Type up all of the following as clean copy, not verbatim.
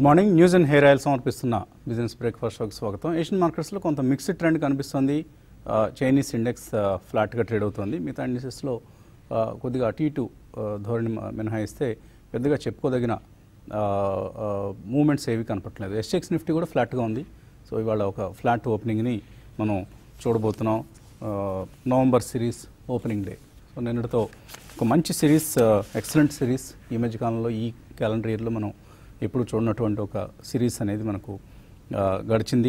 Good morning. News and hair oil సమర్పిస్తున్న business breakfast షోకి స్వాగతం. ఏషియన్ మార్కెట్స్లో కొంత మిక్స్డ్ ట్రెండ్ కనిపిస్తుంది. చైనీస్ ఇండెక్స్ ఫ్లాట్గా ట్రేడ్ అవుతుంది. మిగతా ఇండెక్సెస్లో కొద్దిగా అటు ఇటు ధోరణి మినహాయిస్తే పెద్దగా చెప్పుకోదగిన మూమెంట్స్ ఏవి కనపట్లేదు. ఎస్ఎక్స్ నిఫ్టీ కూడా ఫ్లాట్గా ఉంది. సో ఇవాళ ఒక ఫ్లాట్ ఓపెనింగ్ని మనం చూడబోతున్నాం. November series opening day. So నిన్నటితో ఒక మంచి సిరీస్, ఎక్సలెంట్ సిరీస్ ఈ మధ్యకాలంలో ఈ క్యాలెండర్ ఇయర్లో మనం ఎప్పుడు చూడనటువంటి ఒక సిరీస్ అనేది మనకు గడిచింది.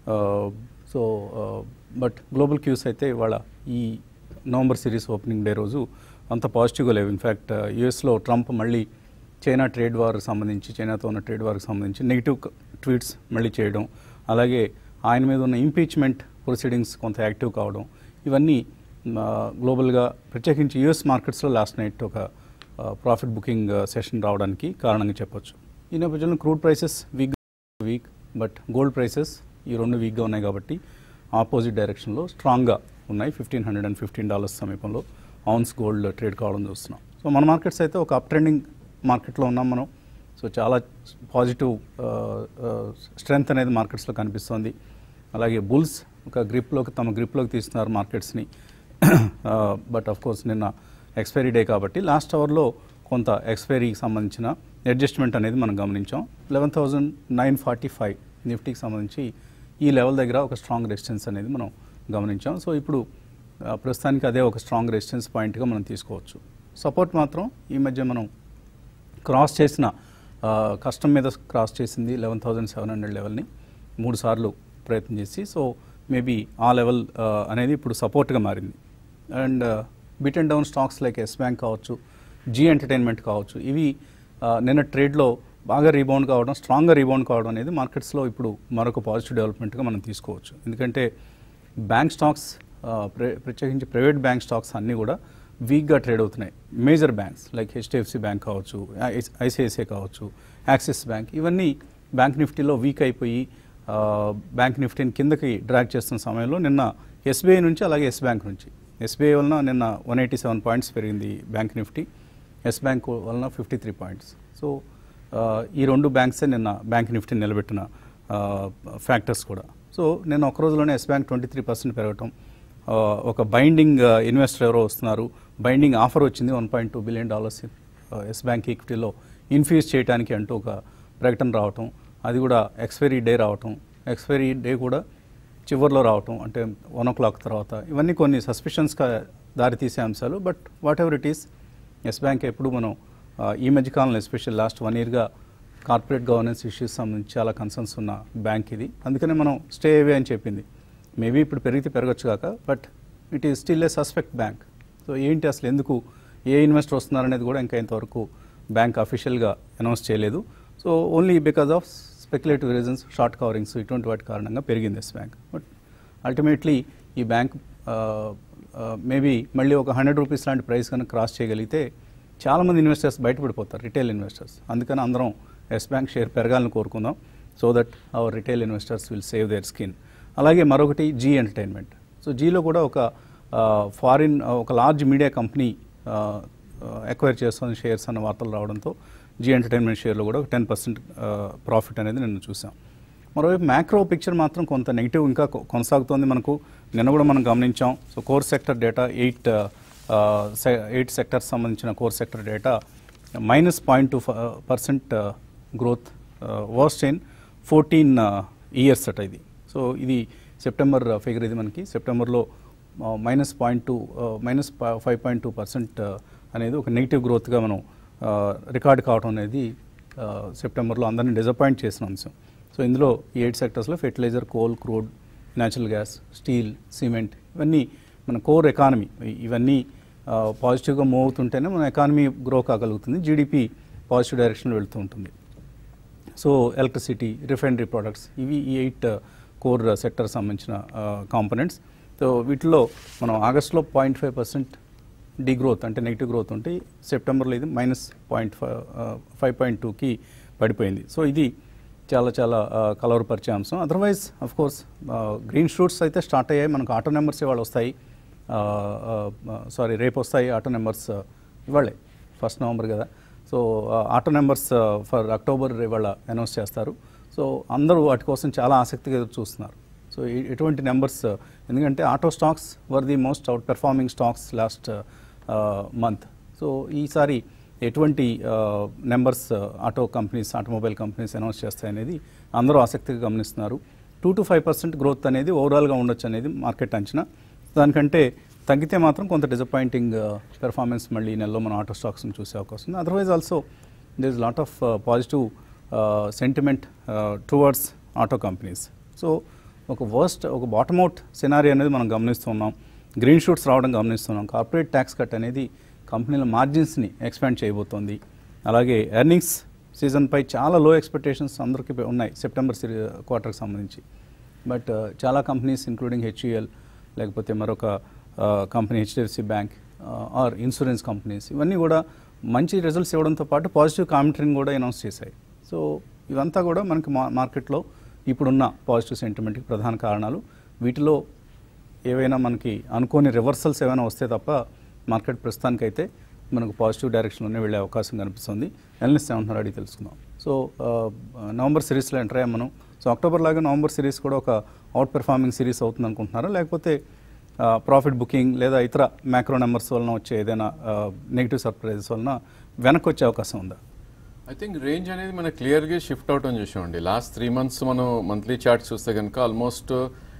సో బట్ గ్లోబల్ క్యూస్ అయితే ఇవాళ ఈ నవంబర్ సిరీస్ ఓపెనింగ్ డే రోజు అంత పాజిటివ్గా లేవు. ఇన్ఫ్యాక్ట్ యుఎస్లో ట్రంప్ మళ్ళీ చైనా ట్రేడ్ వార్కి సంబంధించి, చైనాతో ఉన్న ట్రేడ్ వార్కి సంబంధించి నెగిటివ్ ట్వీట్స్ మళ్ళీ చేయడం, అలాగే ఆయన మీద ఉన్న ఇంపీచ్మెంట్ ప్రొసీడింగ్స్ కొంత యాక్టివ్ కావడం, ఇవన్నీ గ్లోబల్గా ప్రత్యేకించి యుఎస్ మార్కెట్స్లో లాస్ట్ నైట్ ఒక ప్రాఫిట్ బుకింగ్ సెషన్ రావడానికి కారణంగా చెప్పొచ్చు. ఈ నేపథ్యంలో crude prices weak, but gold prices ఈ రెండు వీక్గా ఉన్నాయి కాబట్టి ఆపోజిట్ డైరెక్షన్లో స్ట్రాంగ్గా ఉన్నాయి. $1,515 సమీపంలో ఔన్స్ గోల్డ్ ట్రేడ్ కావడం చూస్తున్నాం. సో మన మార్కెట్స్ అయితే ఒక అప్ ట్రెండింగ్ మార్కెట్లో ఉన్నాం మనం. సో చాలా పాజిటివ్ స్ట్రెంగ్త్ అనేది మార్కెట్స్లో కనిపిస్తోంది. అలాగే బుల్స్ ఒక తమ గ్రిప్లోకి తీస్తున్నారు మార్కెట్స్ని. బట్ ఆఫ్ కోర్స్ నిన్న ఎక్స్పైరీ డే కాబట్టి లాస్ట్ అవర్లో కొంత ఎక్స్పైరీకి సంబంధించిన అడ్జస్ట్మెంట్ అనేది మనం గమనించాం. 11,945 నిఫ్టీకి సంబంధించి ఈ లెవెల్ దగ్గర ఒక స్ట్రాంగ్ రెసిస్టెన్స్ అనేది మనం గమనించాం. సో ఇప్పుడు ప్రస్తుతానికి అదే ఒక స్ట్రాంగ్ రెసిస్టెన్స్ పాయింట్గా మనం తీసుకోవచ్చు. సపోర్ట్ మాత్రం ఈ మధ్య మనం క్రాస్ చేసిన కస్టమ్ మీద క్రాస్ చేసింది 11,700 లెవెల్ని 3 సార్లు ప్రయత్నం చేసి, సో మేబీ ఆ లెవెల్ అనేది ఇప్పుడు సపోర్ట్గా మారింది. And bit and down stocks like Yes bank కావచ్చు, జీ ఎంటర్టైన్మెంట్ కావచ్చు, ఇవి నిన్న ట్రేడ్లో బాగా రీబౌండ్ కావడం, స్ట్రాంగ్గా రీబౌండ్ కావడం అనేది మార్కెట్స్లో ఇప్పుడు మరొక పాజిటివ్ డెవలప్మెంట్గా మనం తీసుకోవచ్చు. ఎందుకంటే బ్యాంక్ స్టాక్స్, ప్రత్యేకించి ప్రైవేట్ బ్యాంక్ స్టాక్స్ అన్నీ కూడా వీక్గా ట్రేడ్ అవుతున్నాయి. Major banks like HDFC bank కావచ్చు, ఐసిఐసిఐ కావచ్చు, యాక్సిస్ బ్యాంక్, ఇవన్నీ బ్యాంక్ నిఫ్టీలో వీక్ అయిపోయి బ్యాంక్ నిఫ్టీని కిందకి డ్రాగ్ చేస్తున్న సమయంలో నిన్న ఎస్బీఐ నుంచి, అలాగే ఎస్ బ్యాంక్ నుంచి, ఎస్బీఐ వలన నిన్న 187 పాయింట్స్ పెరిగింది బ్యాంక్ నిఫ్టీ, ఎస్ బ్యాంక్ వలన 53 పాయింట్స్. సో ఈ రెండు బ్యాంక్సే నిన్న బ్యాంక్ నిఫ్టీని నిలబెట్టిన ఫ్యాక్టర్స్ కూడా. సో నిన్న ఒక రోజులోనే ఎస్ బ్యాంక్ 23% పెరగటం, ఒక బైండింగ్ ఇన్వెస్టర్ ఎవరో వస్తున్నారు, బైండింగ్ ఆఫర్ వచ్చింది $1.2 బిలియన్ ఎస్ బ్యాంక్ ఈక్విటీలో ఇన్ఫ్యూజ్ చేయడానికి అంటూ ఒక ప్రకటన రావటం, అది కూడా ఎక్స్పైరీ డే రావటం, ఎక్స్పైరీ డే కూడా చివరిలో రావటం, అంటే 1 o'clock తర్వాత, ఇవన్నీ కొన్ని సస్పిషన్స్గా దారితీసే అంశాలు. But whatever it is, Yes bank ఎప్పుడు మనం ఈ మధ్యకాలంలో ఎస్పెషల్ లాస్ట్ 1 yearగా కార్పొరేట్ గవర్నెన్స్ ఇష్యూస్ సంబంధించి చాలా కన్సర్న్స్ ఉన్న బ్యాంక్ ఇది. అందుకనే మనం స్టే అవే అని చెప్పింది. మేబీ ఇప్పుడు పెరిగితే పెరగచ్చు కాక, but it is still a suspect bank. So ఏంటి అసలు, ఎందుకు, ఏ ఇన్వెస్టర్ వస్తున్నారనేది కూడా ఇంకా ఇంతవరకు బ్యాంక్ అఫీషియల్గా అనౌన్స్ చేయలేదు. So only because of speculative reasons, short coverings, ఇటువంటి వాటి కారణంగా పెరిగింది ఎస్ బ్యాంక్. బట్ అల్టిమేట్లీ ఈ బ్యాంక్ మేబీ మళ్ళీ ఒక ₹100 లాంటి ప్రైస్ కనుక క్రాస్ చేయగలిగితే చాలామంది ఇన్వెస్టర్స్ బయటపడిపోతారు, రిటైల్ ఇన్వెస్టర్స్. అందుకని అందరం ఎస్ బ్యాంక్ షేర్ పెరగాలని కోరుకుందాం, so that our retail investors will save their skin. అలాగే మరొకటి జీ ఎంటర్టైన్మెంట్. సో జీలో కూడా ఒక ఫారిన్ ఒక లార్జ్ మీడియా కంపెనీ ఎక్వైర్ చేస్తున్న షేర్స్ అన్న వార్తలు రావడంతో జీ ఎంటర్టైన్మెంట్ షేర్లో కూడా 10% ప్రాఫిట్ అనేది నిన్న చూసాం. మరోవైపు మ్యాక్రో పిక్చర్ మాత్రం కొంత నెగిటివ్ ఇంకా కొనసాగుతోంది మనకు. నిన్న కూడా మనం గమనించాం. So core sector data 8 sectors సంబంధించిన core sector data -0.2% growth, worst in 14 years అట ఇది. సో ఇది సెప్టెంబర్ ఫిగర్, ఇది మనకి సెప్టెంబర్లో -5.2% అనేది ఒక నెగిటివ్ గ్రోత్గా మనం రికార్డ్ కావడం అనేది సెప్టెంబర్లో అందరినీ డిసప్పాయింట్ చేసిన అంశం. సో ఇందులో ఈ 8 సెక్టర్స్లో fertilizer, coal, crude, natural gas, steel, cement, ఇవన్నీ మన కోర్ ఎకానమీ, ఇవన్నీ పాజిటివ్గా మూవ్ అవుతుంటేనే మన ఎకానమీ గ్రో కాగలుగుతుంది, జీడిపి పాజిటివ్ డైరెక్షన్లో వెళ్తూ ఉంటుంది. సో ఎలక్ట్రిసిటీ, రిఫైనరీ ప్రొడక్ట్స్, ఇవి ఈ 8 కోర్ సెక్టర్ సంబంధించిన కాంపోనెంట్స్. సో వీటిలో మనం ఆగస్టులో 0.5% డిగ్రోత్, అంటే నెగిటివ్ గ్రోత్ ఉంటే సెప్టెంబర్లో ఇది -5.2కి పడిపోయింది. సో ఇది చాలా కలవరపరిచే అంశం. Otherwise of course green shoots అయితే స్టార్ట్ అయ్యాయి. మనకు ఆటో నెంబర్స్ ఇవాళ వస్తాయి, రేపు వస్తాయి ఆటో నెంబర్స్, ఇవాళే 1 November కదా. So auto numbers for October ఇవాళ అనౌన్స్ చేస్తారు. సో అందరూ వాటి కోసం చాలా ఆసక్తిగా ఎదురు చూస్తున్నారు. సో ఎటువంటి నెంబర్స్, ఎందుకంటే auto stocks were the most out performing stocks last month. So ఈసారి ఎటువంటి numbers auto companies, automobile companies announce చేస్తాయనేది అందరూ ఆసక్తిగా గమనిస్తున్నారు. 2 to 5% గ్రోత్ అనేది ఓవరాల్గా ఉండొచ్చు అనేది మార్కెట్ అంచనా. దానికంటే తగ్గితే మాత్రం కొంత డిసప్పాయింటింగ్ పెర్ఫార్మెన్స్ మళ్ళీ ఈ నెలలో మన ఆటో స్టాక్స్ని చూసే అవకాశం ఉంది. Otherwise also there is lot of positive sentiment towards auto companies. So ఒక బాటమ్ అవుట్ సినారీ అనేది మనం గమనిస్తున్నాం. గ్రీన్ షూట్స్ రావడం గమనిస్తున్నాం. కార్పొరేట్ ట్యాక్స్ కట్ అనేది కంపెనీల మార్జిన్స్ని ఎక్స్పాండ్ చేయబోతోంది. అలాగే ఎర్నింగ్స్ సీజన్పై చాలా లో ఎక్స్పెక్టేషన్స్ అందరికీ ఉన్నాయి సెప్టెంబర్ క్వార్టర్కి సంబంధించి. బట్ చాలా కంపెనీస్ ఇంక్లూడింగ్ హెచ్యుఎల్, లేకపోతే మరొక company HDFC bank or insurance companies, ఇవన్నీ కూడా మంచి రిజల్ట్స్ ఇవ్వడంతో పాటు పాజిటివ్ కామెంటరీని కూడా అనౌన్స్ చేశాయి. సో ఇవంతా కూడా మనకి మార్కెట్లో ఇప్పుడున్న పాజిటివ్ సెంటిమెంట్కి ప్రధాన కారణాలు. వీటిలో ఏవైనా మనకి అనుకోని రివర్సల్స్ ఏమైనా వస్తే తప్ప మార్కెట్ ప్రస్తుతానికైతే మనకు పాజిటివ్ డైరెక్షన్లోనే వెళ్ళే అవకాశం కనిపిస్తుంది. ఎనలిస్ట్ ఏమంటున్నారు అడిగి తెలుసుకుందాం. సో నవంబర్ సిరీస్లో ఎంటర్ అయ్యాం మనం. సో అక్టోబర్ లాగా నవంబర్ సిరీస్ కూడా ఒక అవుట్ పెర్ఫార్మింగ్ సిరీస్ అవుతుంది అనుకుంటున్నారా, లేకపోతే ప్రాఫిట్ బుకింగ్ లేదా ఇతర మ్యాక్రో నెంబర్స్ వలన వచ్చే ఏదైనా నెగిటివ్ సర్ప్రైజెస్ వలన వెనక్కి వచ్చే అవకాశం ఉందా? ఐ థింక్ రేంజ్ అనేది మనకు క్లియర్గా షిఫ్ట్ అవుట్ అని చూసామండి. లాస్ట్ 3 months మనం మంత్లీ చార్ట్స్ చూస్తే కనుక ఆల్మోస్ట్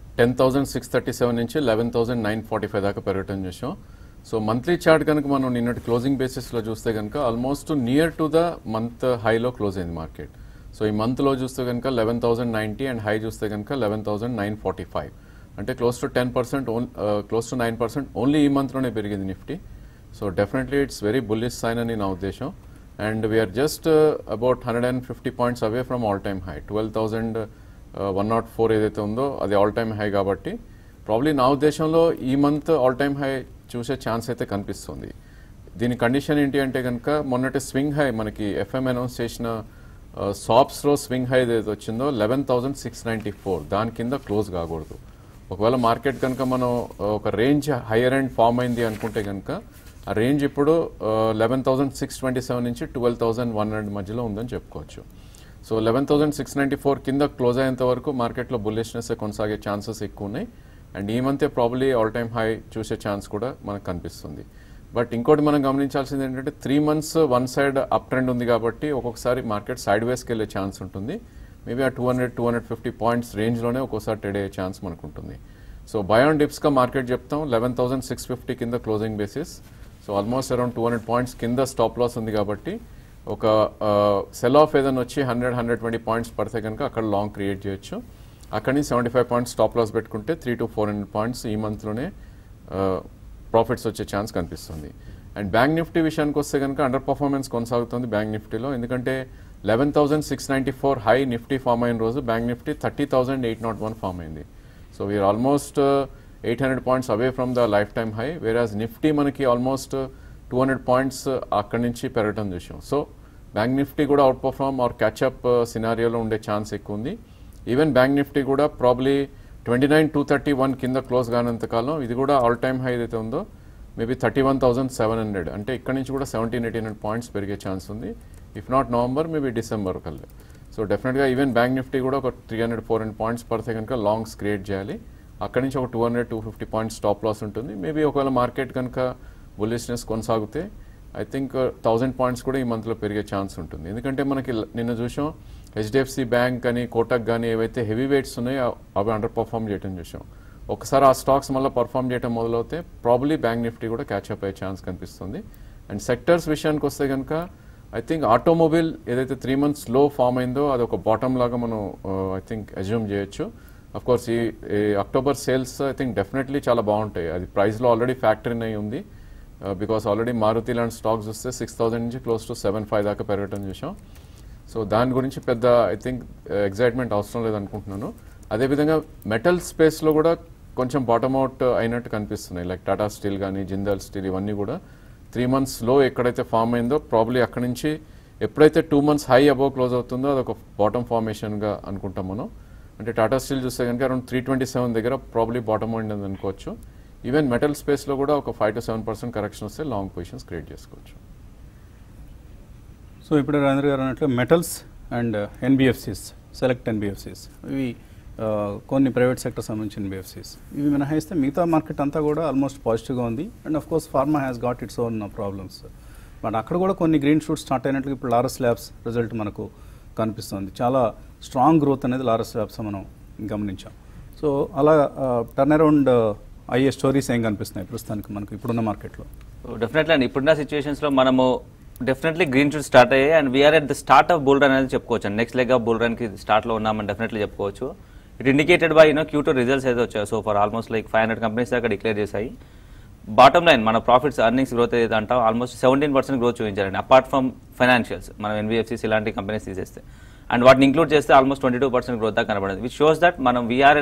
10,637 నుంచి 11,945 దాకా పెరగటం చూసాం. సో మంత్లీ చార్ట్ కనుక మనం నిన్నటి క్లోజింగ్ బేసిస్లో చూస్తే కనుక almost near to the month హైలో క్లోజ్ అయింది మార్కెట్. సో ఈ మంత్లో చూస్తే కనుక 11,090 అండ్ హై చూస్తే కనుక 11,945, అంటే close to 10%, close to 9% only ఈ మంత్లోనే పెరిగింది Nifty. So definitely it's very bullish sign అని నా ఉద్దేశం. And we're just about 150 points away from all time high. 12,104 ఏదైతే ఉందో అది ఆల్ టైమ్ హై కాబట్టి ప్రాబ్లీ నా ఉద్దేశంలో ఈ మంత్ ఆల్ టైమ్ హై చూసే ఛాన్స్ అయితే కనిపిస్తుంది. దీని కండిషన్ ఏంటి అంటే కనుక మొన్నటి స్వింగ్ హై మనకి ఎఫ్ఎం అనౌన్స్ చేసిన సాప్స్లో స్వింగ్ హై ఏదైతే వచ్చిందో 11,694, దాని కింద క్లోజ్ కాకూడదు. ఒకవేళ మార్కెట్ కనుక మనం ఒక రేంజ్ హయ్యర్ ఎండ్ ఫామ్ అయింది అనుకుంటే కనుక ఆ రేంజ్ ఇప్పుడు 11,627 నుంచి 12,100 మధ్యలో ఉందని చెప్పుకోవచ్చు. సో 11,694 కింద క్లోజ్ అయ్యేంత వరకు మార్కెట్లో బుల్లిష్నెస్ కొనసాగే ఛాన్సెస్ ఎక్కువ ఉన్నాయి. అండ్ ఈ మంతే ప్రాబ్లీ ఆల్ టైమ్ హై చూసే ఛాన్స్ కూడా మనకు కనిపిస్తుంది. బట్ ఇంకోటి మనం గమనించాల్సింది ఏంటంటే 3 months one side up trend ఉంది కాబట్టి ఒక్కొక్కసారి మార్కెట్ సైడ్ వేస్కి వెళ్ళే ఛాన్స్ ఉంటుంది. మేబీ ఆ 200-250 points రేంజ్లోనే ఒక్కోసారి ట్రేడ్ అయ్యే ఛాన్స్ మనకు ఉంటుంది. సో బై ఆన్ డిప్స్గా మార్కెట్ చెప్తాం 11,650 కింద closing basis. So almost around 200 points కింద స్టాప్ లాస్ ఉంది కాబట్టి ఒక సెల్ ఆఫ్ ఏదైనా వచ్చి 100-120 points పడితే కనుక అక్కడ లాంగ్ క్రియేట్ చేయొచ్చు. అక్కడి నుంచి 75 points స్టాప్ లాస్ పెట్టుకుంటే 300-400 points ఈ మంత్లోనే ప్రాఫిట్స్ వచ్చే ఛాన్స్ కనిపిస్తుంది. అండ్ బ్యాంక్ నిఫ్టీ విషయానికి వస్తే కనుక అండర్ పర్ఫార్మెన్స్ కొనసాగుతుంది బ్యాంక్ నిఫ్టీలో. ఎందుకంటే 11,694 హై నిఫ్టీ ఫామ్ అయిన రోజు బ్యాంక్ నిఫ్టీ 30,801 ఫామ్ అయింది. So we're almost 800 points away from the life time high. Whereas Nifty మనకి ఆల్మోస్ట్ 200 points అక్కడి నుంచి పెరగటం చూసాం. సో బ్యాంక్ నిఫ్టీ కూడా అవుట్ పర్ఫార్మ్ ఆర్ క్యాచ్అప్ సినారియోలో ఉండే ఛాన్స్ ఎక్కువ ఉంది. ఈవెన్ బ్యాంక్ నిఫ్టీ కూడా ప్రాబ్లీ 29,231 కింద క్లోజ్ కానంతకాలం ఇది కూడా ఆల్ టైమ్ హై ఏదైతే ఉందో మేబీ 31,700, అంటే ఇక్కడ నుంచి కూడా 1700-1800 points పెరిగే ఛాన్స్ ఉంది. If not November maybe December కల్లా. సో డెఫినెట్గా ఈవెన్ బ్యాంక్ నిఫ్టీ కూడా ఒక 300-400 points పడితే కనుక లాంగ్స్ క్రియేట్ చేయాలి. అక్కడి నుంచి ఒక 200-250 points స్టాప్ లాస్ ఉంటుంది. మేబీ ఒకవేళ మార్కెట్ కనుక బుల్లిష్నెస్ కొనసాగితే ఐ థింక్ 1,000 points కూడా ఈ మంత్లో పెరిగే ఛాన్స్ ఉంటుంది. ఎందుకంటే మనకి నిన్న చూసాం హెచ్డిఎఫ్సి బ్యాంక్ అని కోటక్ కానీ ఏవైతే హెవీ వెయిట్స్ ఉన్నాయో అవి అండర్ పర్ఫామ్ చేయడం చూసాం. ఒకసారి ఆ స్టాక్స్ మళ్ళీ పర్ఫామ్ చేయడం మొదలవుతే ప్రాబ్లీ బ్యాంక్ నిఫ్టీ కూడా క్యాచ్అప్ అయ్యే ఛాన్స్ కనిపిస్తుంది. అండ్ సెక్టర్స్ విషయానికి వస్తే కనుక ఐ థింక్ ఆటోమొబైల్ ఏదైతే 3 months లో ఫామ్ అయిందో అది ఒక బాటమ్ లాగా మనం ఐ థింక్ అజ్యూమ్ చేయొచ్చు. అఫ్ కోర్స్ ఈ October sales I think definitely చాలా బాగుంటాయి. అది ప్రైస్లో ఆల్రెడీ ఫ్యాక్టర్ ఇన్ అయి ఉంది. బికాస్ ఆల్రెడీ మారుతి లాంటి స్టాక్స్ వస్తే 6,000 నుంచి క్లోజ్ టు 7,500 దాకా పెరగటం చూసాం. సో దాని గురించి పెద్ద ఐ థింక్ ఎగ్జైట్మెంట్ అవసరం లేదనుకుంటున్నాను. అదేవిధంగా మెటల్ స్పేస్లో కూడా కొంచెం బాటమ్ అవుట్ అయినట్టు కనిపిస్తున్నాయి. లైక్ టాటా స్టీల్ కానీ జిందాల్ స్టీల్ ఇవన్నీ కూడా 3 months లో ఎక్కడైతే ఫామ్ అయిందో ప్రాబ్లీ అక్కడి నుంచి ఎప్పుడైతే 2 months హై అబోవ్ క్లోజ్ అవుతుందో అదొక బాటమ్ ఫార్మేషన్గా అనుకుంటాం మనం. అంటే టాటా స్టీల్ చూస్తే కనుక అరౌండ్ 327 దగ్గర ప్రాబ్లీ బాటమ్ అయిందని అనుకోవచ్చు. ఈవెన్ మెటల్ స్పేస్లో కూడా ఒక 5-7% కరెక్షన్ వస్తే లాంగ్ పొజిషన్స్ క్రియేట్ చేసుకోవచ్చు. సో ఇప్పుడు రాజేంద్ర గారు అన్నట్లు metals and NBFCs, select NBFCs, ఇవి కొన్ని ప్రైవేట్ సెక్టర్ సంబంధించిన ఎన్బిఎఫ్సిస్, ఇవి మినహాయిస్తే మిగతా మార్కెట్ అంతా కూడా ఆల్మోస్ట్ పాజిటివ్గా ఉంది. And of course pharma has got its own problems. But అక్కడ కూడా కొన్ని గ్రీన్ షూట్స్ స్టార్ట్ అయినట్లు ఇప్పుడు లారస్ ల్యాబ్స్ రిజల్ట్ మనకు కనిపిస్తుంది. చాలా స్ట్రాంగ్ గ్రోత్ అనేది లారస్ ల్యాబ్స్ మనం గమనించాం. సో అలా టర్న్ అరౌండ్ అయ్యే స్టోరీస్ ఏం కనిపిస్తున్నాయి ప్రస్తుతానికి మనకు ఇప్పుడున్న మార్కెట్లో? డెఫినెట్లీ అండి, ఇప్పుడున్న సిచ్యువేషన్స్లో మనము డెఫినెట్లీ గ్రీన్ షూట్ స్టార్ట్ అయ్యాయి and we're at the start of bull run అనేది చెప్పుకోవచ్చు. నెక్స్ట్ లెగ్ ఆఫ్ బుల్ రన్కి స్టార్ట్లో ఉన్నామని డెఫినెట్లీ చెప్పుకోవచ్చు. It indicated by Q2 results అయితే వచ్చాయి. So for almost like 500 companies దాకా డిక్లేర్ చేశాయి. బాటమ్ లైన్ మన ప్రాఫిట్స్ ఎర్నింగ్స్ గ్రోత్ ఏదైతే అంటాం ఆల్మోస్ట్ 17% గ్రోత్ చూపించారండి, అపార్ట్ ఫ్రమ్ ఫైనాన్షియల్స్ మనం ఎన్బిఎఫ్సిస్ ఇలాంటి కంపెనీస్ తీసేస్తే. అండ్ వాటిని ఇంక్లూడ్ చేస్తే ఆల్మోస్ట్ 22% గ్రోత్ దాకా కనబడింది, విచ్ షోస్ దట్ మనం we're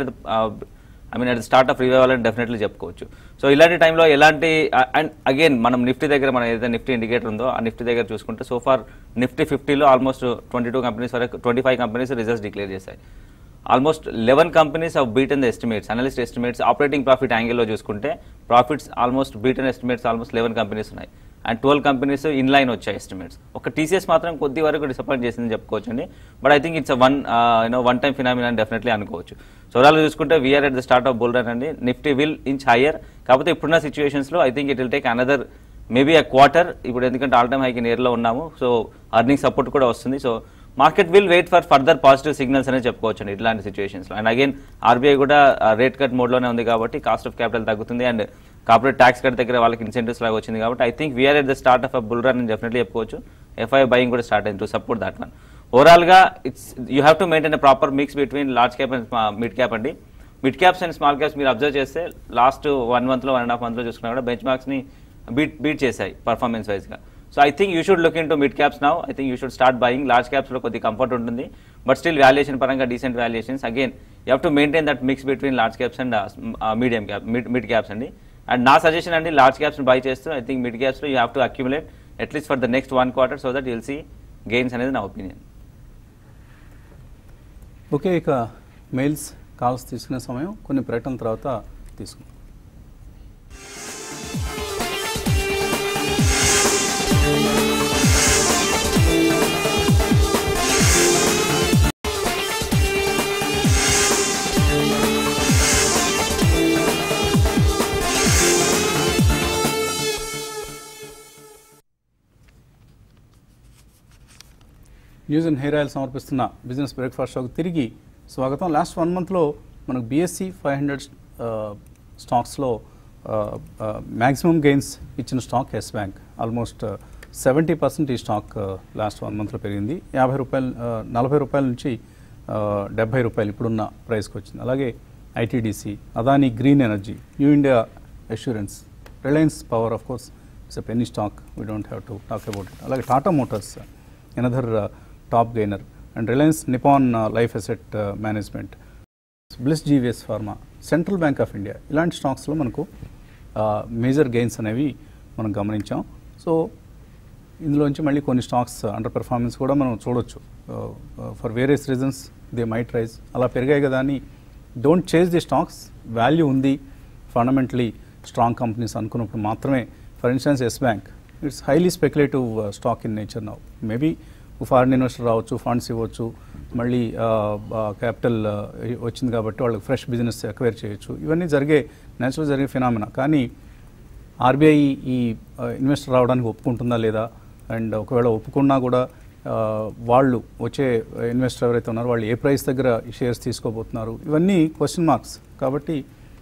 at start of revival అని డెఫినెట్లీ చెప్పుకోవచ్చు. సో ఇలాంటి టైంలో ఎలాంటి అండ్ అగైన్ మనం నిఫ్టీ దగ్గర మనం ఏదైతే నిఫ్టీ ఇండికేటర్ ఉందో ఆ నిఫ్టీ దగ్గర చూసుకుంటే సో ఫార్ నిఫ్టీ 50లో ఆల్మోస్ట్ 22 కంపెనీస్ వరకు 25 కంపెనీస్ రిజల్ట్స్ డిక్లేర్ చేశాయి. Almost 11 companies have beaten the estimates, analyst estimates. Operating profit యాంగిల్లో చూసుకుంటే profits almost beaten estimates almost 11 companies ఉన్నాయి అండ్ 12 కంపెనీస్ ఇన్ లైన్ వచ్చాయి ఎస్టిమేట్స్. ఒక టీసీఎస్ మాత్రం కొద్ది వరకు డిసప్పాయింట్ చేసిందని చెప్పుకోవచ్చు అండి. But I think it's one time phenomena అని డెఫినెట్లీ అనుకోవచ్చు. సో అలా చూసుకుంటే we're at the start of bull run అండి. నిఫ్టీ విల్ ఇంచ్ హయ్యర్, కాకపోతే ఇప్పుడున్న సిచ్యువేషన్స్లో I think it will take another maybe a quarter ఇప్పుడు, ఎందుకంటే ఆల్ టైమ్ హైకి నియర్లో ఉన్నాము. సో అర్నింగ్ సపోర్ట్ కూడా వస్తుంది. So market will wait for further positive signals అనేది చెప్పుకోవచ్చు అండి ఇట్లాంటి సిచ్యువేషన్స్లో. అండ్ అగైన్ ఆర్బీఐ కూడా రేట్ కట్ మోడ్లోనే ఉంది కాబట్టి కాస్ట్ ఆఫ్ క్యాపిటల్ తగ్గుతుంది అండ్ కార్పొరేట్ ట్యాక్స్ కట్ దగ్గర వాళ్ళకి ఇన్సెంటివ్స్ లాగా వచ్చింది కాబట్టి I think we're at the start of bull run అని డెఫినెట్లీ చెప్పుకోవచ్చు. ఎఫ్ఐ బయింగ్ కూడా స్టార్ట్ అయింది టు సపోర్ట్ దట్ వన్. ఓవరాల్గా it's you have to maintain a proper mix between large cap and mid cap అండి. Mid caps and small caps మీరు observe చేస్తే last 1 monthలో 1.5 monthలో చూసుకున్నా కూడా బెంచ్ మార్క్స్ని బీట్ చేశాయి పర్ఫార్మెన్స్ వైజ్గా. So I think you should look in to mid caps now. I think you should start buying. Large క్యాప్స్లో కొద్ది కంఫర్ట్ ఉంటుంది బట్ స్టిల్ వాల్యుయేషన్ పరంగా decent valuations. Again you have to maintain that mix between large caps and medium cap mid caps అండి. And నా suggestion అండి large క్యాప్స్ని buy చేస్తూ I think mid క్యాప్స్లో you have to accumulate atleast for the next 1 quarter so that you'll see gains అనేది నా opinion. Okay, ఇక mails calls తీసుకునే సమయం కొన్ని ప్రకటనల తర్వాత తీసుకుందాం. న్యూస్ అండ్ హెయిర్ ఆయిల్ సమర్పిస్తున్న బిజినెస్ బ్రేక్ఫాస్ట్ షోకి తిరిగి స్వాగతం. లాస్ట్ 1 monthలో మనకు BSE 500 స్టాక్స్లో మ్యాక్సిమం గెయిన్స్ ఇచ్చిన స్టాక్ ఎస్ బ్యాంక్. ఆల్మోస్ట్ 70% ఈ స్టాక్ లాస్ట్ 1 monthలో పెరిగింది. 50 రూపాయలు 40 రూపాయల నుంచి 70 రూపాయలు ఇప్పుడున్న ప్రైస్కి వచ్చింది. అలాగే ITDC, Adani green energy, new India assurance, Reliance power, of course it's a penny stock, we don't have to talk about it. అలాగే Tata motors another top gainer and Reliance Nippon life asset management, Bliss GVS pharma, central bank of India, ఇలాంటి స్టాక్స్లో మనకు major gains అనేవి మనం గమనించాం. So ఇందులోంచి మళ్ళీ కొన్ని స్టాక్స్ అండర్ పెర్ఫార్మెన్స్ కూడా మనం చూడొచ్చు. For various reasons they might rise. అలా పెరిగాయి కదా అని don't chase the stocks. Value ఉంది, ఫండమెంటలీ స్ట్రాంగ్ కంపెనీస్ అనుకున్నప్పుడు మాత్రమే. For instance Yes bank, it's highly speculative stock in nature now. Maybe foreign investor రావచ్చు, ఫండ్స్ ఇవ్వచ్చు, మళ్ళీ క్యాపిటల్ వచ్చింది కాబట్టి వాళ్ళకి ఫ్రెష్ బిజినెస్ అక్వైర్ చేయొచ్చు. ఇవన్నీ నేచురల్ జరిగే ఫినామినా. కానీ ఆర్బీఐ ఈ ఇన్వెస్టర్ రావడానికి ఒప్పుకుంటుందా లేదా, అండ్ ఒకవేళ ఒప్పుకున్నా కూడా వాళ్ళు వచ్చే ఇన్వెస్టర్ ఎవరైతే ఉన్నారో వాళ్ళు ఏ ప్రైస్ దగ్గర ఈ షేర్స్ తీసుకోబోతున్నారు, ఇవన్నీ క్వశ్చన్ మార్క్స్. కాబట్టి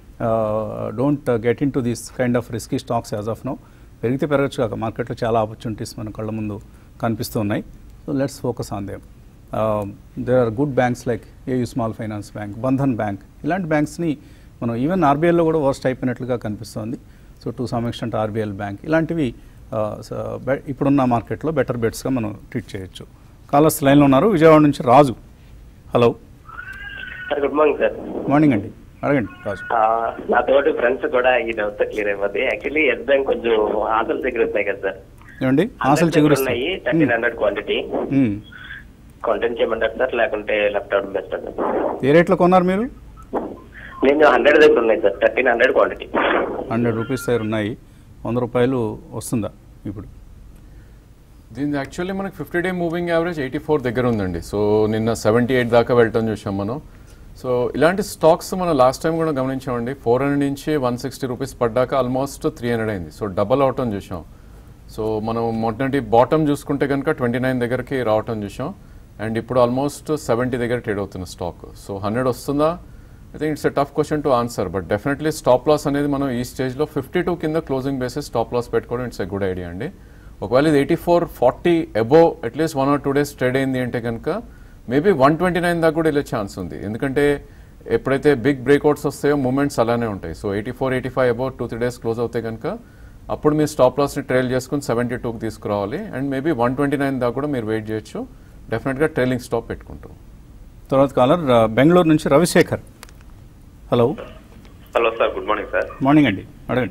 don't get in to this kind of risky stocks as of now. పెరిగితే పెరగచ్చు కాక, మార్కెట్లో చాలా ఆపర్చునిటీస్ మన కళ్ళ ముందు కనిపిస్తూ ఉన్నాయి. So let's focus on them. There are good banks like AU small finance bank, Bandhan bank, ఇలాంటి బ్యాంక్స్ని మనం ఈవెన్ ఆర్బీఐలో కూడా వర్స్ట్ అయిపోయినట్లుగా కనిపిస్తుంది. So to some extent RBI bank, ఇలాంటివి ఇప్పుడున్న మార్కెట్లో బెటర్ బెట్స్గా మనం ట్రీట్ చేయొచ్చు. కాలర్స్ లైన్లో ఉన్నారు. విజయవాడ నుంచి Raju. Hello, good morning sir. Morning అండి, అడగండి రాజు. నా తోటి ఫ్రెండ్స్ కూడా ఈ డౌట్ క్లియర్ అయిపోద్ది. యాక్చువల్లీ ఎస్ బ్యాంక్ కొంచెం ఆశలు చిగురుతున్నాయి కదా సార్. ఏమండి ఆశలు చిగురుస్తున్నాయి? 1300 క్వాంటిటీ కంటిన్యూ చేయమంటారు సార్, లేకుంటే లెఫ్ట్ అవుట్ బెస్ట్ సార్? ఏ రేట్లో కొన్నారు మీరు? నేను 100 దగ్గర ఉన్నాయి సార్. 1300 క్వాంటిటీ, 100 రూపీస్ దగ్గర ఉన్నాయి. 100 రూపాయలు వస్తుందా ఇప్పుడు? దీని యాక్చువల్లీ మనకి 50-day మూవింగ్ యావరేజ్ 84 దగ్గర ఉందండి. సో నిన్న 78 దాకా వెళ్ళటం చూసాం మనం. సో ఇలాంటి స్టాక్స్ మనం లాస్ట్ టైం కూడా గమనించామండి. 400 నుంచి 160 రూపీస్ పడ్డాక ఆల్మోస్ట్ 300 అయింది. సో డబల్ అవటం చూసాం. సో మనం మొదటి బాటమ్ చూసుకుంటే కనుక 29 దగ్గరికి రావటం చూసాం. అండ్ ఇప్పుడు ఆల్మోస్ట్ 70 దగ్గర ట్రేడ్ అవుతున్న స్టాక్. సో 100 వస్తుందా? I think it's a tough question to answer. But definitely stop loss అనేది మనం ఈ స్టేజ్లో 52 కింద క్లోజింగ్ బేసిస్ స్టాప్ లాస్ పెట్టుకోవడం ఇట్స్ ఎ గుడ్ ఐడియా అండి. ఒకవేళ ఇది 84-40 above atleast 1 or 2 days trade అయింది అంటే కనుక మేబీ 129 దాకా కూడా వెళ్ళే ఛాన్స్ ఉంది. ఎందుకంటే ఎప్పుడైతే బిగ్ బ్రేక్అవుట్స్ వస్తాయో మూమెంట్స్ అలానే ఉంటాయి. సో 84-85 అబోవ్ 2-3 days క్లోజ్ అవుతాయి కనుక అప్పుడు మీరు స్టాప్ లాస్ని ట్రైల్ చేసుకుని 72కి తీసుకురావాలి. అండ్ మేబీ 129 దాకా కూడా మీరు వెయిట్ చేయొచ్చు. డెఫినెట్గా ట్రైలింగ్ స్టాప్ పెట్టుకుంటాం. తర్వాత కాలర్ బెంగళూరు నుంచి Ravishekhar. Hello hello sir, good morning sir. Morning అండి, అడగండి.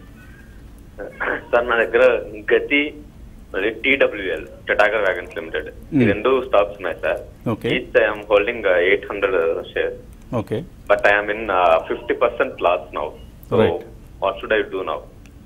సార్ నా దగ్గర గతి TWL టటాకా వ్యాగన్స్ లిమిటెడ్ ఈ రెండు స్టాక్స్ ఉన్నాయి sir. Okay. Each I'm holding 800 shares. Okay. But I'm in 50% loss now. So what should I do now?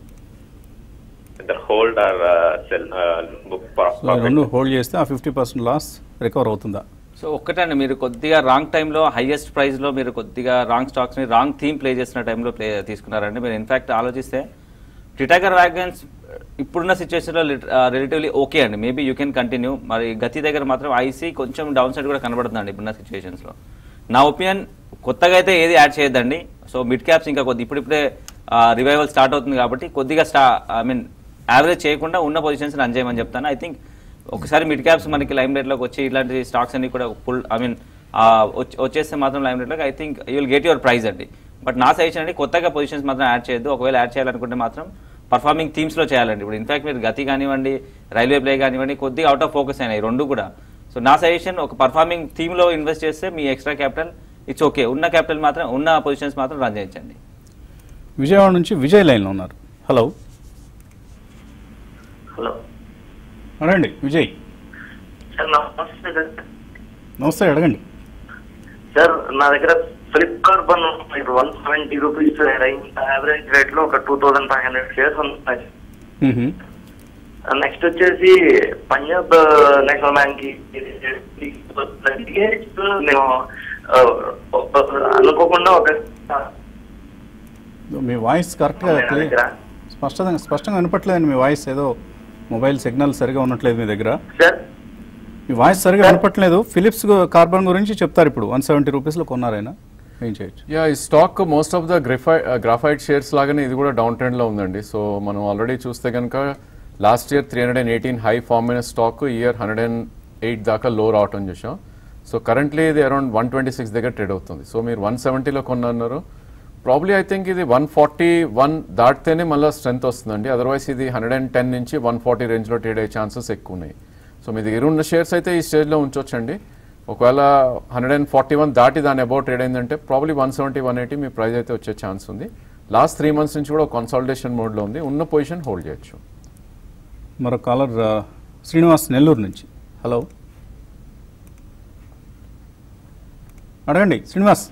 either hold or sell book profit. రెండు hold చేస్తే ఆ 50% లాస్ రికవర్ అవుతుందా? So ఒక్కటండి, మీరు కొద్దిగా రాంగ్ టైంలో హైయెస్ట్ ప్రైస్లో మీరు కొద్దిగా రాంగ్ స్టాక్స్ని రాంగ్ థీమ్ ప్లే చేసిన టైంలో తీసుకున్నారండి. మీరు ఇన్ఫ్యాక్ట్ ఆలోచిస్తే టిటాగర్ వ్యాగన్స్ ఇప్పుడున్న సిచ్యువేషన్లో రిలేటివ్లీ ఓకే అండి. Maybe you can continue. మరి గతి దగ్గర మాత్రం ఐసీ కొంచెం డౌన్ సైడ్ కూడా కనబడుతుందండి ఇప్పుడున్న సిచ్యువేషన్స్లో. నా ఒపీనియన్ కొత్తగా అయితే ఏది యాడ్ చేయొద్దండి. సో మిడ్ క్యాప్స్ ఇంకా కొద్ది ఇప్పుడిప్పుడే రివైవల్ స్టార్ట్ అవుతుంది కాబట్టి కొద్దిగా యావరేజ్ చేయకుండా ఉన్న పొజిషన్స్ రన్ చేయమని చెప్తాను. ఐ థింక్ ఒకసారి మిడ్ క్యాప్స్ మనకి లైమ్ రేట్లోకి వచ్చి ఇలాంటి స్టాక్స్ అన్ని కూడా వచ్చేస్తే మాత్రం లైమ్ రేట్లోకి I think you will get your prize అండి. బట్ నా సజెషన్ అండి, కొత్తగా పొజిషన్స్ మాత్రం యాడ్ చేయొద్దు. ఒకవేళ యాడ్ చేయాలనుకుంటే మాత్రం పర్ఫార్మింగ్ థీమ్స్లో చేయాలండి. ఇప్పుడు ఇన్ఫాక్ట్ మీరు గతి కానివ్వండి, రైల్వే ప్లే కానివ్వండి, కొద్దిగా అవుట్ ఆఫ్ ఫోకస్ అయినాయి రెండు కూడా. సో నా సజెషన్ ఒక పర్ఫార్మింగ్ థీమ్లో ఇన్వెస్ట్ చేస్తే మీ ఎక్స్ట్రా క్యాపిటల్ ఇట్స్ ఓకే. ఉన్న క్యాపిటల్ మాత్రం ఉన్న పొజిషన్స్ మాత్రం రన్ చేయించండి. విజయవాడ నుంచి విజయ్ లైన్లో ఉన్నారు. హలో హలో అడగండి విజయ్. సార్ నమస్తే సార్. నమస్తే, అడగండి. సార్ నా దగ్గర ఫ్లిప్కార్ట్ బన్ 170 రూపీస్ యావరేజ్ రేట్ లో ఒక 2500 షేర్స్ ఉన్నాయి. నెక్స్ట్ వచ్చేసి పంజాబ్ నేషనల్ బ్యాంక్ నేను అనుకోకుండా ఒక మీ వాయిస్ కరెక్ట్గా స్పష్టంగా వినపట్లేదండి. మీ వాయిస్ ఏదో మొబైల్ సిగ్నల్ సరిగా ఉన్నట్లేదు మీ దగ్గర. సార్ మీ వాయిస్ సరిగా వినపట్లేదు. ఫిలిప్స్ కార్బన్ గురించి చెప్తారు. ఇప్పుడు 170 రూపీస్లో కొన్నారైనా ఏం చేయొచ్చు? యా, ఈ stock most of the graphite shares లాగానే ఇది కూడా డౌన్ ట్రెండ్లో ఉందండి. సో మనం ఆల్రెడీ చూస్తే కనుక లాస్ట్ ఇయర్ 318 హై ఫామ్ అయిన స్టాక్ ఇయర్ 108 దాకా లో రావటం చూసాం. సో కరెంట్లీ ఇది అరౌండ్ 126 దగ్గర ట్రేడ్ అవుతుంది. సో మీరు 170లో కొన్నారు. ప్రాబ్లీ ఐ థింక్ ఇది 141 దాటితేనే మళ్ళీ స్ట్రెంత్ వస్తుందండి. అదర్వైజ్ ఇది 110 నుంచి 140 రేంజ్లో ట్రేడ్ అయ్యే ఛాన్సెస్ ఎక్కువ ఉన్నాయి. సో మీ దగ్గర ఉన్న షేర్స్ అయితే ఈ స్టేజ్లో ఉంచొచ్చండి. ఒకవేళ 141 దాటి దాని అబౌట్ ట్రేడ్ అయిందంటే ప్రాబ్లీ 170, 180 మీ ప్రైస్ అయితే వచ్చే ఛాన్స్ ఉంది. లాస్ట్ 3 months నుంచి కూడా కన్సాలిడేషన్ మోడ్లో ఉంది. ఉన్న పొజిషన్ హోల్డ్ చేయొచ్చు. మరో కాలర్ శ్రీనివాస్ నెల్లూరు నుంచి. హలో అడగండి శ్రీనివాస్.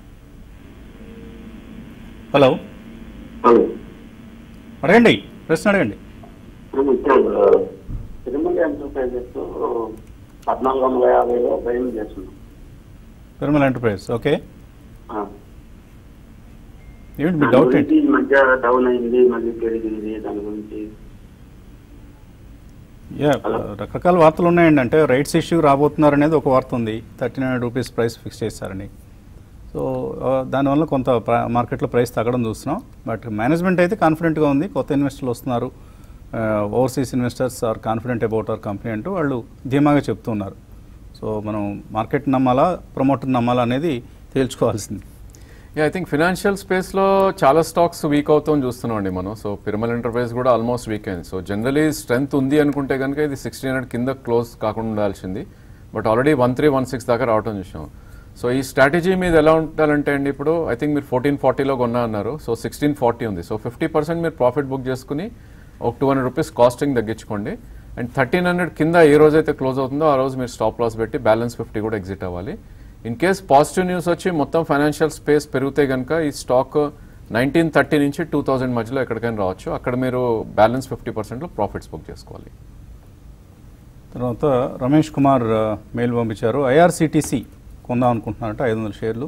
హలో హలో అడగండి, ప్రశ్న అడగండి. తిరుమల ఎంటర్ప్రైజెస్ 1450లో బయం చేస్తున్నాం. Tirumala enterprise, okay. ఏమిటి మీ డౌట్ ఏంటి? ఈ మధ్య డౌన్ అయింది, మళ్ళీ పెరిగింది, దాని గురించి. రకరకాల వార్తలు ఉన్నాయండి. అంటే రైట్స్ ఇష్యూ రాబోతున్నారు అనేది ఒక వార్త ఉంది. 39 రూపీస్ ప్రైస్ ఫిక్స్ చేశారని. సో దానివల్ల కొంత మార్కెట్లో ప్రైస్ తగ్గడం చూస్తున్నాం. బట్ మేనేజ్మెంట్ అయితే కాన్ఫిడెంట్గా ఉంది. కొత్త ఇన్వెస్టర్లు వస్తున్నారు, overseas investors are confident about our company అంటూ వాళ్ళు ధీమాగా చెప్తున్నారు. సో మనం మార్కెట్ నమ్మాలా, ప్రమోటర్ నమ్మాలా అనేది తేల్చుకోవాల్సింది. ఐ థింక్ ఫినాన్షియల్ స్పేస్లో చాలా స్టాక్స్ వీక్ అవుతాం చూస్తున్నాం అండి మనం. సో పిరమల్ ఎంటర్ప్రైజ్ కూడా ఆల్మోస్ట్ వీక్ అయింది. సో జనరలీ స్ట్రెంత్ ఉంది అనుకుంటే కనుక ఇది 1600 కింద క్లోజ్ కాకుండా ఉండాల్సింది. బట్ ఆల్రెడీ 1316 దాకా రావటం చూసాం. సో ఈ స్ట్రాటజీ మీద ఎలా ఉండాలంటే అండి, ఇప్పుడు ఐ థింక్ మీరు 1440లో కొన్నా అన్నారు. సో 1640 ఉంది. సో 50% మీరు ప్రాఫిట్ బుక్ చేసుకుని ఒక 200 రూపీస్ కాస్టింగ్ తగ్గించుకోండి. అండ్ 1300 కింద ఏ రోజైతే క్లోజ్ అవుతుందో ఆ రోజు మీరు స్టాప్ లాస్ పెట్టి బ్యాలెన్స్ 50 కూడా ఎగ్జిట్ అవ్వాలి. ఇన్ కేస్ పాజిటివ్ న్యూస్ వచ్చి మొత్తం ఫైనాన్షియల్ స్పేస్ పెరిగితే కనుక ఈ స్టాక్ 1930 నుంచి 2000 మధ్యలో ఎక్కడికైనా రావచ్చు. అక్కడ మీరు బ్యాలెన్స్ 50%లో ప్రాఫిట్స్ బుక్ చేసుకోవాలి. తర్వాత రమేష్ కుమార్ మెయిల్ పంపించారు. ఐఆర్సిటీసీ కొందాం అనుకుంటున్నారట 500 షేర్లు.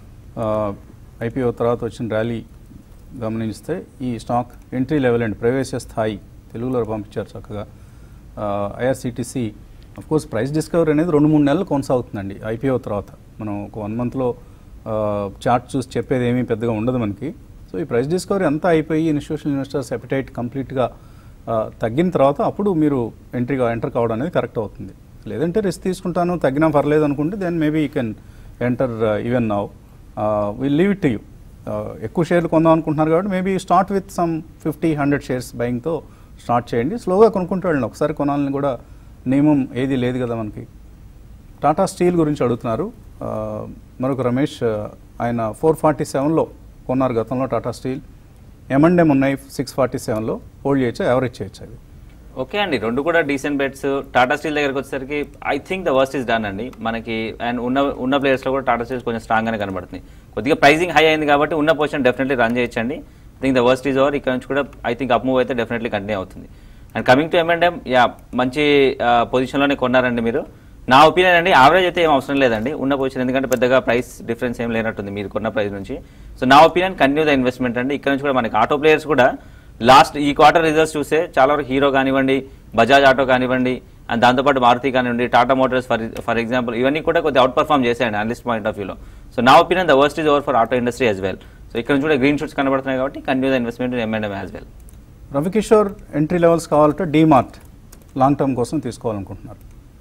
ఐపీఓ తర్వాత వచ్చిన ర్యాలీ గమనిస్తే ఈ స్టాక్ ఎంట్రీ లెవెల్ అండ్ ప్రవేశ స్థాయి తెలుగులో పంపించారు చక్కగా. ఐఆర్సిటీసీ కోర్స్ ప్రైస్ డిస్కవరీ అనేది 2-3 నెలలు కొనసాగుతుందండి ఐపీఓ తర్వాత. మనం ఒక 1 మంత్లో చార్ట్ చూసి చెప్పేది ఏమీ పెద్దగా ఉండదు మనకి. సో ఈ ప్రైస్ డిస్కవరీ అంతా అయిపోయి ఇన్స్టిట్యూషనల్ ఇన్వెస్టర్స్ అపిటైట్ కంప్లీట్గా తగ్గిన తర్వాత అప్పుడు మీరు ఎంటర్ కావడం అనేది కరెక్ట్ అవుతుంది. లేదంటే రిస్క్ తీసుకుంటాను తగ్గినా పర్లేదు అనుకుంటే then maybe you can enter even now. Will leave it to you. ఎక్కువ షేర్లు కొందాం అనుకుంటున్నారు కాబట్టి maybe start with some 50-100 shares బయింగ్తో స్టార్ట్ చేయండి. స్లోగా కొనుక్కుంటూ వెళ్ళండి. ఒకసారి కొనాలని కూడా నియమం ఏది లేదు కదా మనకి. టాటా స్టీల్ గురించి అడుగుతున్నారు మరొక రమేష్. ఆయన 447లో కొన్నారు గతంలో టాటా స్టీల్. M&M ఉన్నాయి 647లో. హోల్డ్ చేయొచ్చా, యావరేజ్ చేయొచ్చా? అది ఓకే అండి, రెండు కూడా డీసెంట్ బెట్స్. టాటా స్టీల్ దగ్గరకు వచ్చేసరికి I think the worst is done అండి మనకి. అండ్ ఉన్న ప్లేయర్స్లో కూడా టాటా స్టీల్ కొంచెం స్ట్రాంగ్గానే కనబడుతుంది. కొద్దిగా ప్రైజింగ్ హై అయింది కాబట్టి ఉన్న పొజిషన్ డెఫినెట్లీ రన్ చేయొచ్చండి. I think the worst is over. ఇక్కడ నుంచి కూడా ఐ థింక్ అప్ మూవ్ అయితే డెఫినెట్లీ కంటిన్యూ అవుతుంది. అండ్ కమింగ్ టు M&M, మంచి పొజిషన్లోనే కొన్నారండి మీరు. నా ఒపీనియన్ అండి, యావరేజ్ అయితే ఏం అవసరం లేదండి ఉన్న పొజిషన్, ఎందుకంటే పెద్దగా ప్రైస్ డిఫరెన్స్ ఏం లేనట్టుంది మీరు కొన్న ప్రైస్ నుంచి. సో నా ఒపీనియన్ కంటిన్యూ ద ఇన్వెస్ట్మెంట్ అండి. ఇక్కడ నుంచి కూడా మనకి ఆటో ప్లేయర్స్ కూడా లాస్ట్ ఈ క్వార్టర్ రిజల్ట్స్ చూస్తే చాలా వరకు హీరో కానివ్వండి, బజాజ్ ఆటో కానివ్వండి, అండ్ దాంతోపాటు మారుతి కానివ్వండి, టాటా మోటార్స్ ఫర్ ఎగ్జాంపుల్, ఇవన్నీ కూడా కొద్దిగా అవుట్ పర్ఫామ్ చేశాయండి అనలిస్ట్ పాయింట్ ఆఫ్ వ్యూలో. సో నా opinion the worst is over for auto industry as well. So ఇక్కడ నుంచి కూడా గ్రీన్ షూట్స్ కనబడుతున్నాయి కాబట్టి continue the investment in M&M as well. Ravikishore entry levels కావాలంటే డీమార్ట్ లాంగ్ టర్మ్ కోసం తీసుకోవాలనుకుంటున్నారు.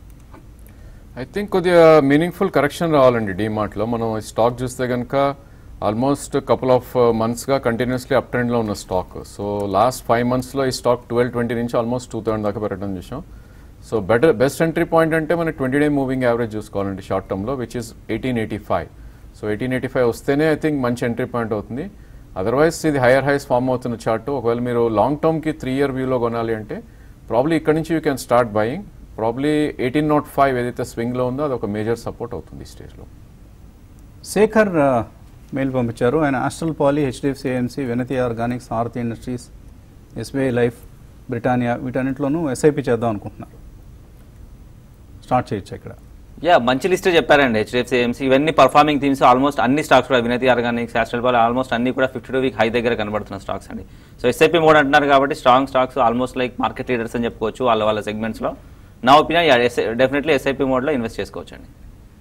ఐ థింక్ కొద్దిగా మీనింగ్ఫుల్ కరెక్షన్ రావాలండి డీమార్ట్లో. మనం ఈ స్టాక్ చూస్తే కనుక ఆల్మోస్ట్ కపుల్ ఆఫ్ మంత్స్గా కంటిన్యూస్లీ అప్ ట్రెండ్లో ఉన్న స్టాక్. సో లాస్ట్ 5 monthsలో ఈ స్టాక్ 1220 నుంచి ఆల్మోస్ట్ 2000 దాకా పెరగడం చూసాం. సో బెస్ట్ ఎంట్రీ పాయింట్ అంటే మనకి 20-day మూవింగ్ యావరేజ్ చూసుకోవాలండి షార్ట్ టర్మ్లో, విచ్ ఇస్ 1885. సో 1885 వస్తేనే ఐ థింక్ మంచి ఎంట్రీ పాయింట్ అవుతుంది. అదర్వైజ్ ఇది హైయర్ హైస్ ఫామ్ అవుతున్న చార్ట్. ఒకవేళ మీరు లాంగ్ టర్మ్కి 3-year వ్యూలో కొనాలి అంటే ప్రాబ్లీ ఇక్కడ నుంచి you can start buying. Probably 1805 ఏదైతే స్వింగ్లో ఉందో అది ఒక మేజర్ సపోర్ట్ అవుతుంది ఈ స్టేజ్లో. శేఖర్ మెయిల్ పంపించారు. ఆయన Astral Poly, HDFC AMC, Vinati Organics, Aarti Industries, SBI Life, Britannia వీటన్నిటిలోనూ SIP చేద్దాం అనుకుంటున్నారు. స్టార్ట్ చేయొచ్చు ఇక్కడ. మంచి లిస్ట్ చెప్పారండి. HDFC AMC ఇవన్నీ పర్ఫార్మింగ్ థీమ్స్. ఆల్మోస్ట్ అన్ని స్టాక్స్ కూడా Vinati Organics, astral poly almost అన్ని కూడా 52-week హై దగ్గర కనబడుతున్న స్టాక్స్ అండి. సో SIP మోడ్ అంటున్నారు కాబట్టి strong stocks, almost like market leaders అని చెప్పుకోవచ్చు వాళ్ళ సెగ్మెంట్స్లో. నా ఒపీనియన్ డెఫినెట్లీ SIP మోడ్లో ఇన్వెస్ట్ చేసుకోవచ్చు అండి.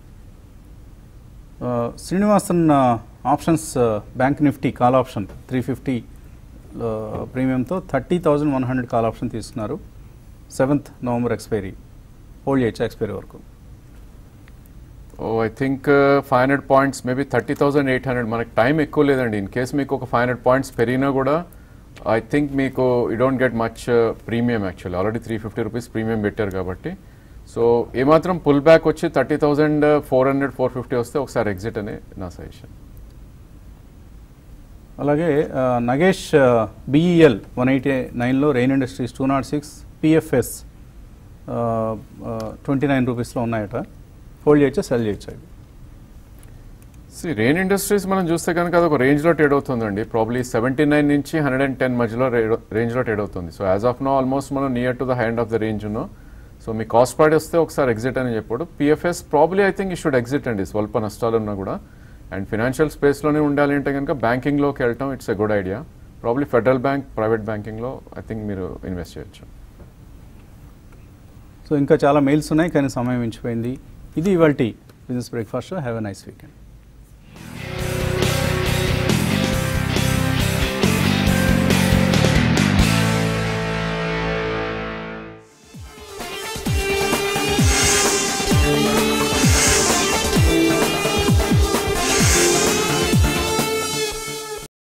Srinivasan options bank Nifty call option 350 ప్రీమియంతో 30,100 కాల్ ఆప్షన్ తీసుకున్నారు. 7th November expiry. హోల్డ్ చేయొచ్చు ఎక్స్పైరీ వరకు. I think 500 points, maybe 30,800. మనకి టైం ఎక్కువ లేదండి. ఇన్ కేస్ మీకు ఒక 500 points పెరిగినా కూడా ఐ థింక్ మీకు you don't get much premium. Actually already 350 rupees premium పెట్టారు కాబట్టి. సో ఏమాత్రం పుల్ బ్యాక్ వచ్చి 30,400-450 వస్తే ఒకసారి ఎగ్జిట్ అనే నా సజెషన్. అలాగే నగేష్ BEL 189లో, రెయిన్ ఇండస్ట్రీస్ 206, PFS 29 రూపీస్లో ఉన్నాయట. హోల్డ్ చేయొచ్చా, సెల్ చేయొచ్చా? రెయిన్ ఇండస్ట్రీస్ మనం చూస్తే కనుక అది ఒక రేంజ్లో ట్రేడ్ అవుతుందండి. ప్రాబ్లీ 79 నుంచి 110 మధ్యలో రేంజ్లో ట్రేడ్ అవుతుంది. So as of now almost మనం near to the end of the range ఉన్నాం. సో మీ కాస్ట్ ప్రైడ్ వస్తే ఒకసారి ఎగ్జిట్ అని చెప్పాడు. PFS ప్రాబ్లీ ఐ థింక్ ఈ షుడ్ ఎగ్జిట్ అండి, స్వల్ప నష్టాలు ఉన్నా కూడా. అండ్ ఫినాన్షియల్ స్పేస్లోనే ఉండాలి అంటే కనుక బ్యాంకింగ్లోకి వెళ్ళటం it's a good idea. Probably Federal Bank, private బ్యాంకింగ్లో ఐ థింక్ మీరు ఇన్వెస్ట్ చేయొచ్చు. సో ఇంకా చాలా మెయిల్స్ ఉన్నాయి కానీ సమయం మించిపోయింది. ఇది ఇవాల్టి business breakfast. Have a nice weekend.